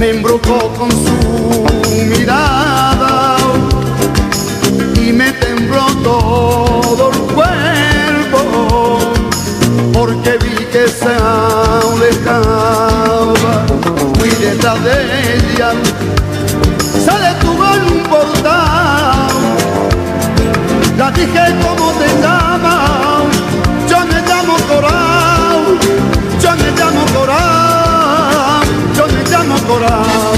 me embrujó con su mirada y me tembló todo el cuerpo, porque vi que se alejaba. Fui detrás de ella, se detuvo en un portal. La dije: ¿cómo te llamas? Yo me llamo Coral, yo me llamo Coral, yo me llamo Coral.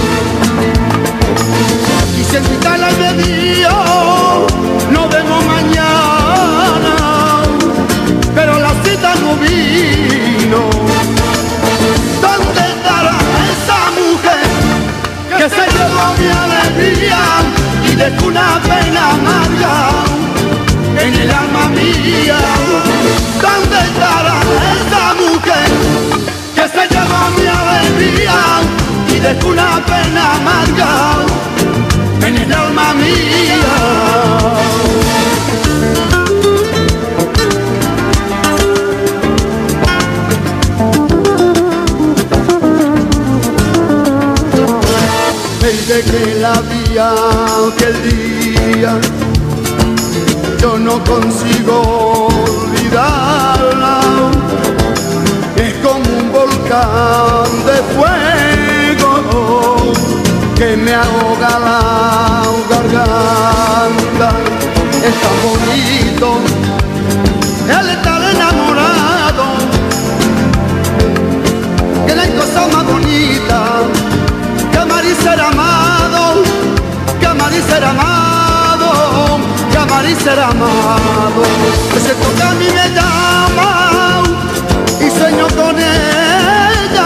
Y si en mi cara me dio: nos vemos mañana, pero la cita no vino. ¿Dónde estará esa mujer que se llevó mi alegría y dejó una pena amarga en el alma mía? ¿Dónde estará esa mujer que se llevó mi alegría y dejó una pena amarga en el alma mía? Desde que la vi aquel día, yo no consigo olvidarla. Es como un volcán de fuego que me ahoga la garganta. Es tan bonito el estar enamorado, que no hay cosa más bonita que amar y ser amado, que amar y ser amado, que amar y ser amado. Es cierto que a mí me llama y sueño con ella,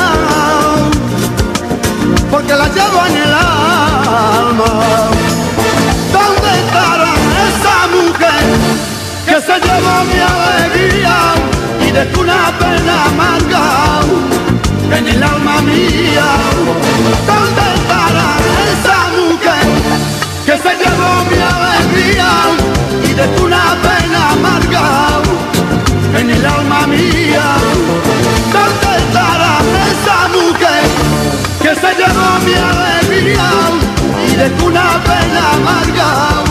porque la llevo en el alma. ¿Dónde estará esa mujer que se llevó mi alegría y dejó una pena amarga en el alma mía? ¿Dónde estará esa mujer que se llevó mi alegría y dejó una pena amarga en el alma mía? ¿Dónde estará esa mujer que se llevó mi alegría y dejó una pena amarga